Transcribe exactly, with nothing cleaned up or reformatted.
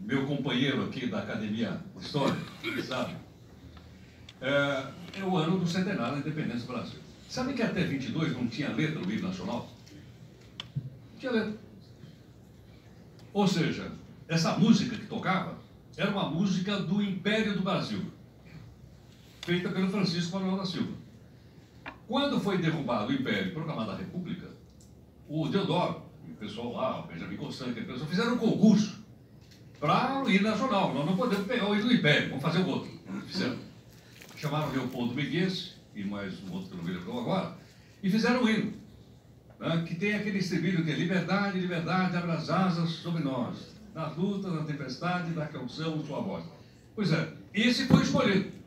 meu companheiro aqui da Academia de História, sabe? É, é o ano do centenário da independência do Brasil. Sabe que até vinte e dois não tinha letra no hino nacional? Não tinha letra. Ou seja, essa música que tocava era uma música do Império do Brasil, feita pelo Francisco Manuel da Silva. Quando foi derrubado o Império e proclamada a República, o Deodoro, o pessoal lá, o Benjamin Constant, o pessoal fizeram um concurso para o hino nacional. Nós não podemos pegar o hino do Império, vamos fazer o outro. Fizeram. Chamaram Leopoldo Mengues, e mais um outro que eu não me lembro agora, e fizeram o hino, né, que tem aquele estribilho que é liberdade, liberdade, abre as asas sobre nós, na luta, na tempestade, da canção, sua voz. Pois é, esse foi escolhido.